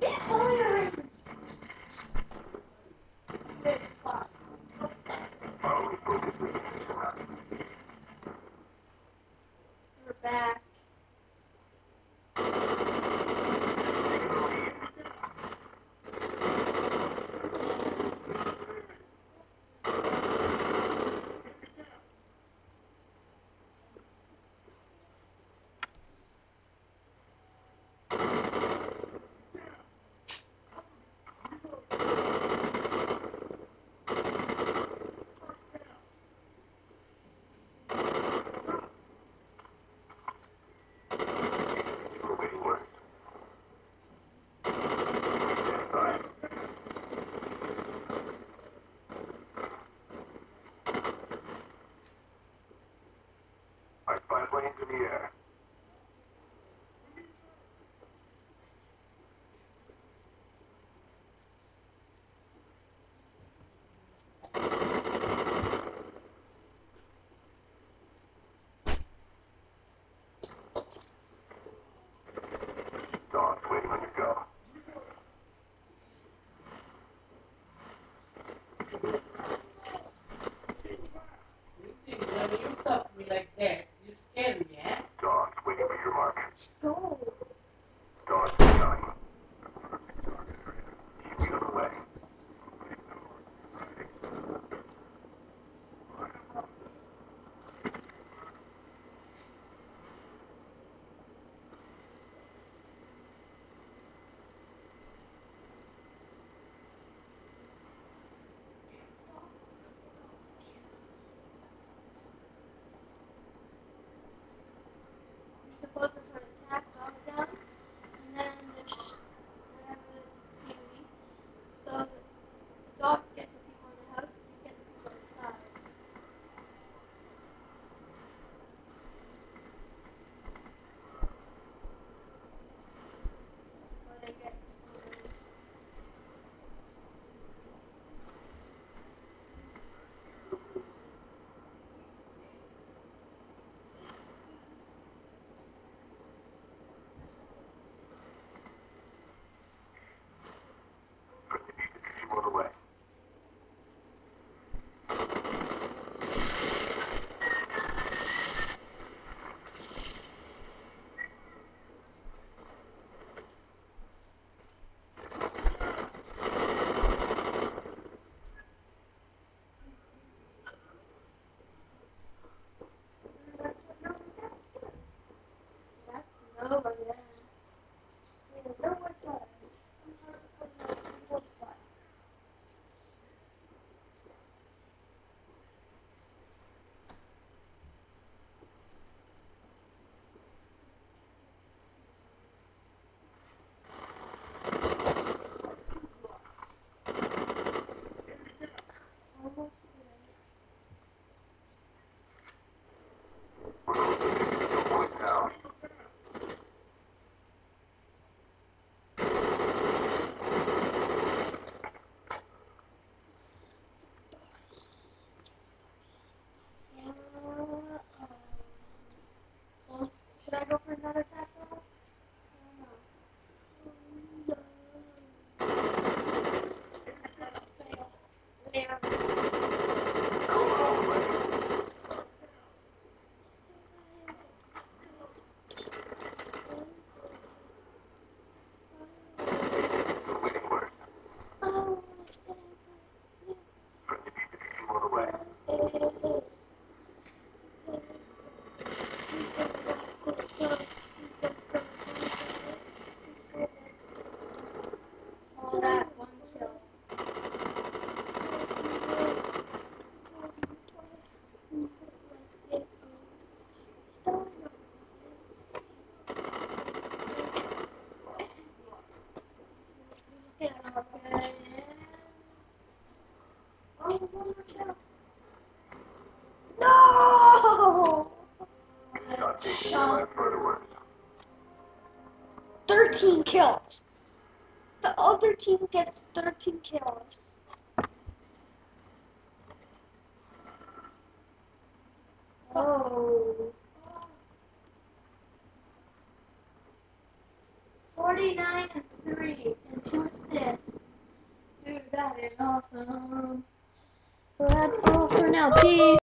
We're back. Planes in the air. Dogs waiting on your go. When you talk to me like that, you scare me, eh? Dogs waiting for your mark. Go. Dogs coming. Easy on the way. You're supposed to put a tag dog down, and then there's whatever this kiwi. So the dog get the people in the house, you get the people outside. Or they get Keep on the way. that's nobody else. No one does. Sometimes people's butt. Almost One down. 'Should I go for another tackle? Waiting word. Keep on the way. All that one kill. Okay. Oh, one more kill. No! Not taking your life further worse. 13 kills. The other team gets 13 kills. Oh. 49 and 3 and That's all for now. Peace.